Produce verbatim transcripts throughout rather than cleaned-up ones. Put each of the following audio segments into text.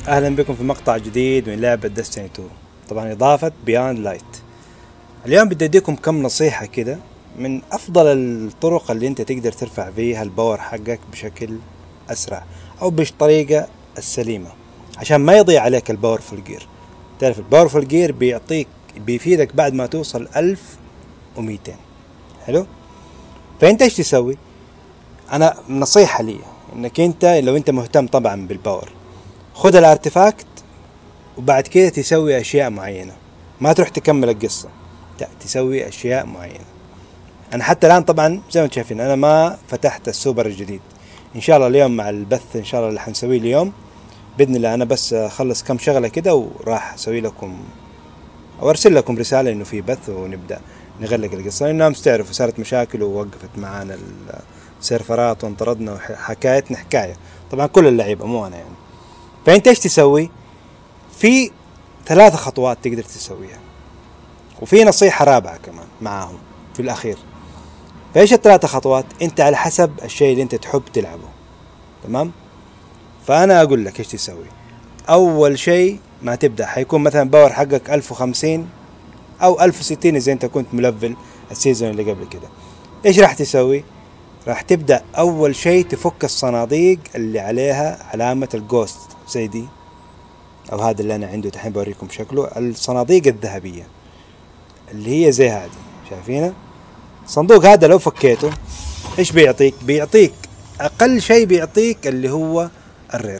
اهلا بكم في مقطع جديد من لعبة ديستني تو، طبعا اضافة بياند لايت. اليوم بدي اديكم كم نصيحة كده من افضل الطرق اللي انت تقدر ترفع فيها الباور حقك بشكل اسرع او بالطريقة السليمة عشان ما يضيع عليك الباور فول جير. تعرف الباور فول جير بيعطيك بيفيدك بعد ما توصل ألف ومئتين. حلو، فانت ايش تسوي؟ انا نصيحة لي انك انت لو انت مهتم طبعا بالباور، خذ الارتفاكت وبعد كده تسوي اشياء معينة، ما تروح تكمل القصة، لا تسوي اشياء معينة. انا حتى الان طبعا زي ما انتم شايفين انا ما فتحت السوبر الجديد. ان شاء الله اليوم مع البث ان شاء الله اللي حنسويه اليوم باذن الله، انا بس اخلص كم شغلة كده وراح اسوي لكم او ارسل لكم رسالة انه في بث ونبدأ نغلق القصة، لانه امس تعرفوا صارت مشاكل ووقفت معانا السيرفرات وانطردنا وحكايتنا حكاية، طبعا كل اللعيبة مو انا يعني. فانت ايش تسوي؟ في ثلاث خطوات تقدر تسويها، وفي نصيحة رابعة كمان معاهم في الأخير. فإيش الثلاث خطوات؟ أنت على حسب الشيء اللي أنت تحب تلعبه، تمام؟ فأنا أقول لك إيش تسوي. أول شيء ما تبدأ حيكون مثلا باور حقك ألف وخمسين أو ألف وستين إذا أنت كنت ملفل السيزون اللي قبل كده. إيش راح تسوي؟ راح تبدأ أول شيء تفك الصناديق اللي عليها علامة الجوست زي دي، او هذا اللي انا عنده دحين بوريكم شكله، الصناديق الذهبية اللي هي زي هذه شايفينها. الصندوق هذا لو فكيته ايش بيعطيك؟ بيعطيك اقل شيء بيعطيك اللي هو الرير،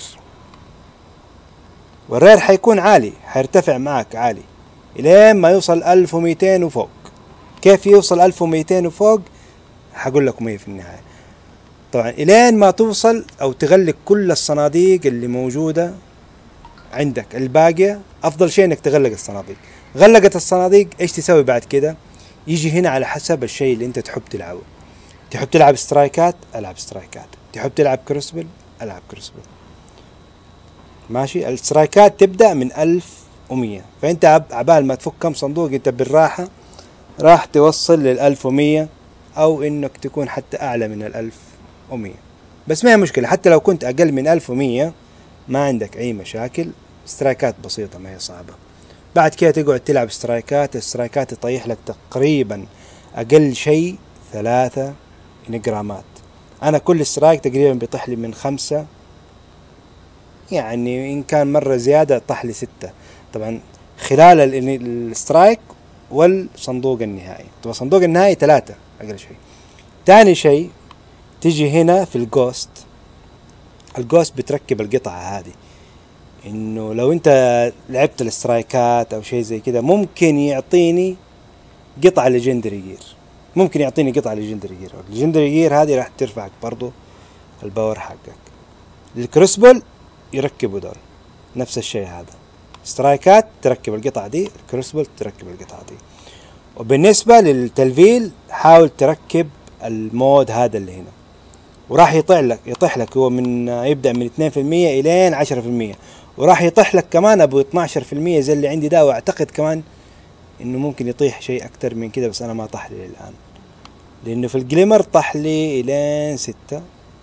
والرير حيكون عالي، حيرتفع معك عالي الين ما يوصل ألف ومئتين وفوق. كيف يوصل ألف ومئتين وفوق؟ حقول لكم ايه في النهاية. طبعا الين ما توصل او تغلق كل الصناديق اللي موجودة عندك الباقية، افضل شيء انك تغلق الصناديق. غلقت الصناديق ايش تسوي بعد كده؟ يجي هنا على حسب الشيء اللي انت تحب تلعبه. تحب تلعب سترايكات، العب سترايكات. تحب تلعب كروسبل، العب كروسبل. ماشي، السترايكات تبدأ من ألف ومية، فانت عبال ما تفك كم صندوق انت بالراحة راح توصل للألف ومية، او انك تكون حتى اعلى من الألف ومية، بس ما هي مشكلة. حتى لو كنت اقل من ألف ومية ما عندك اي مشاكل، سترايكات بسيطة ما هي صعبة. بعد كده تقعد تلعب سترايكات. السترايكات تطيح لك تقريبا اقل شيء ثلاثة انجرامات. انا كل سترايك تقريبا بيطيح لي من خمسة، يعني ان كان مرة زيادة طاح لي ستة، طبعا خلال السترايك والصندوق النهائي. طبعا صندوق النهائي ثلاثة اقل شيء. تاني شيء تيجي هنا في الجوست. الجوست بتركب القطعة هذه، انه لو انت لعبت الاسترايكات او شيء زي كده ممكن يعطيني قطعة ليجندري جير، ممكن يعطيني قطعة ليجندري جير. الليجندري جير هذه راح ترفعك برضو الباور حقك. الكروسبل يركبوا دول نفس الشيء، هذا سترايكات تركب القطعة دي، الكروسبل تركب القطعة دي. وبالنسبة للتلفيل حاول تركب المود هذا اللي هنا، وراح يطيح لك يطيح لك هو من يبدأ من اثنين في المية الين عشرة في المية، وراح يطيح لك كمان ابو اثناشر في المية زي اللي عندي ده، واعتقد كمان انه ممكن يطيح شيء اكتر من كده، بس انا ما طاح لي الان، لانه في الجليمر طاح لي الين ستة،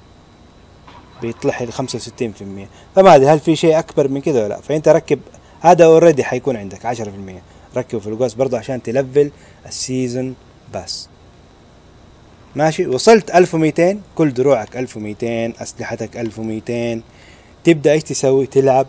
بيطلع لي خمسة وستين في المية. فما ادري هل في شيء اكبر من كده ولا لا. فانت ركب هذا اوريدي حيكون عندك عشرة في المية، ركبه في الجوست برضه عشان تلفل السيزون باس. ماشي، وصلت ألف ومئتين، كل دروعك ألف ومئتين، أسلحتك ألف ومئتين، تبدأ إيش تسوي؟ تلعب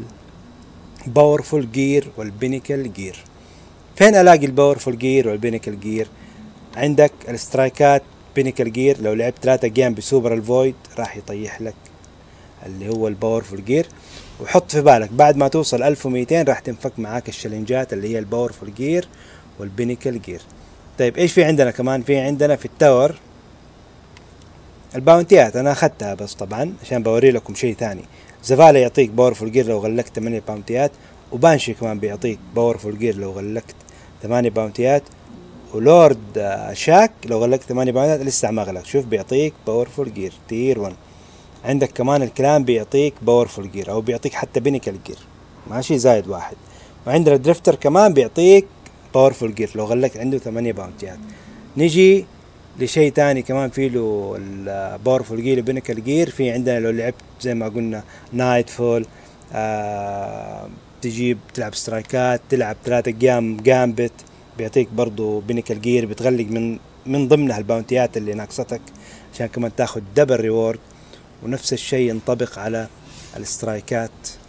الباورفول جير والبينيكل جير. فين ألاقي الباورفول جير والبينيكل جير؟ عندك السترايكات بينيكل جير، لو لعبت ثلاثة جيم بسوبر الفويد راح يطيح لك اللي هو الباورفول جير. وحط في بالك بعد ما توصل ألف ومئتين راح تنفك معاك الشالنجات اللي هي الباورفول جير والبينيكل جير. طيب ايش في عندنا كمان؟ في عندنا في التاور الباونتيات، انا اخذتها بس طبعا عشان بوري لكم شيء ثاني. زفالا يعطيك باورفول جير لو غلقت ثمانية باونتيات، وبانشي كمان بيعطيك باورفول جير لو غلقت ثمانية باونتيات، ولورد شاك لو غلقت ثمانية باونتيات لسه ما غلق، شوف بيعطيك باورفول جير تير واحد. عندك كمان الكلام بيعطيك باورفول جير، او بيعطيك حتى بينيكل جير ماشي زايد واحد. وعندنا الدريفتر كمان بيعطيك باورفول جير لو غلقت عنده ثمانية باونتيات. نجي لشيء تاني كمان في له الباورفول جير وبينيكل جير. في عندنا لو لعبت زي ما قلنا نايت فول، آه تجيب تلعب سترايكات، تلعب ثلاثة جام جامبت، بيعطيك برضو بينيكال جير، بتغلق من من ضمنها الباونتيات اللي ناقصتك عشان كمان تاخد دبل ريورد. ونفس الشيء ينطبق على السترايكات،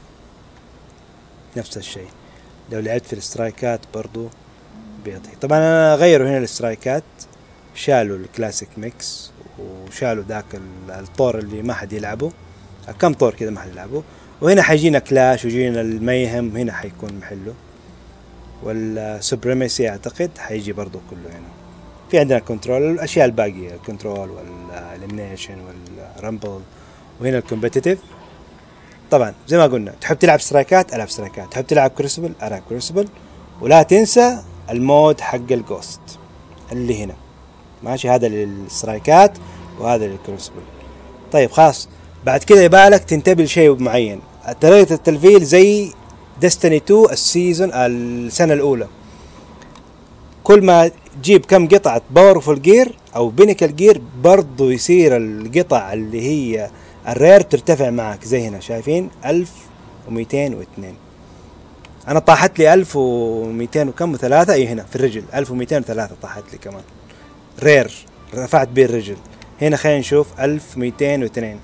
نفس الشيء لو لعبت في السترايكات برضو بيعطي. طبعا انا غيروا هنا السترايكات، شالوا الكلاسيك ميكس وشالوا ذاك الطور اللي ما حد يلعبه، كم طور كذا ما حد يلعبه. وهنا حيجينا كلاش ويجينا الميهم، هنا حيكون محله. والسوبريمسي اعتقد حيجي برضو كله هنا. في عندنا كنترول، الاشياء الباقيه الكنترول والاليمنيشن والرامبل. وهنا الكومبتيتيف. طبعا زي ما قلنا تحب تلعب سترايكات العب سترايكات، تحب تلعب كروسبل العب كروسبل، ولا تنسى المود حق الجوست اللي هنا ماشي، هذا للسترايكات وهذا للكروسبل. طيب خلاص، بعد كده يبالك تنتبه لشيء معين. طريقة التلفيل زي ديستني تو السيزون السنة الأولى، كل ما تجيب كم قطعة باورفul جير أو بينيكال جير برضو يصير القطع اللي هي الرير ترتفع معك. زي هنا شايفين ألف ومئتين واثنين، أنا طاحت لي ألف ومئتين وكم وثلاثة. أي هنا في الرجل ألف ومئتين وثلاثة طاحت لي كمان رير، رفعت بيه الرجل. هنا خلينا نشوف ألف ومئتين واثنين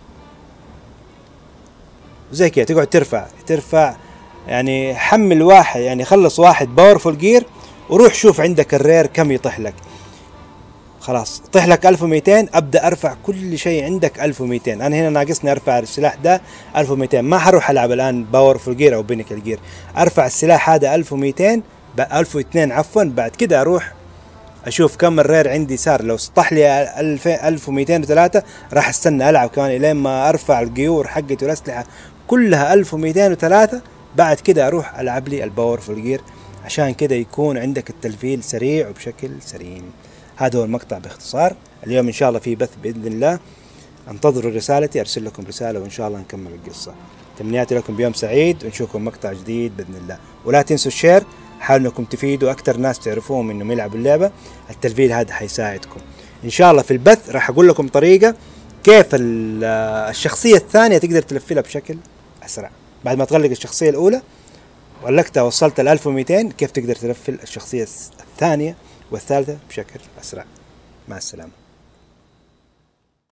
وزي كده تقعد ترفع ترفع. يعني حمل واحد، يعني خلص واحد باورفul جير وروح شوف عندك الرير كم يطيح لك. خلاص طيح لك ألف ومئتين، ابدا ارفع كل شيء عندك ألف ومئتين. انا هنا ناقصني ارفع السلاح ده ألف ومئتين، ما حروح العب الان باورفul جير او بينيكال جير، ارفع السلاح هذا ألف ومئتين ألف واثنين عفوا. بعد كده اروح اشوف كم الرير عندي صار. لو سطح لي ألف ومئتين وثلاثة راح استنى العب كمان الين ما ارفع القيور حقتي والاسلحه كلها ألف ومئتين وثلاثة. بعد كده اروح العب لي الباورفul جير، عشان كده يكون عندك التلفيل سريع وبشكل سليم. هذا هو المقطع باختصار. اليوم ان شاء الله في بث باذن الله، انتظروا رسالتي، ارسل لكم رساله وان شاء الله نكمل القصه. تمنياتي لكم بيوم سعيد، ونشوفكم مقطع جديد باذن الله. ولا تنسوا الشير، حاولوا انكم تفيدوا اكثر ناس تعرفوهم انهم يلعبوا اللعبه. التلفيل هذا حيساعدكم ان شاء الله. في البث راح اقول لكم طريقه كيف الشخصيه الثانيه تقدر تلفلها بشكل اسرع. بعد ما تغلق الشخصيه الاولى ولقتها وصلت ل ألف ومئتين، كيف تقدر تلفل الشخصيه الثانيه والثالثه بشكل اسرع. مع السلامه.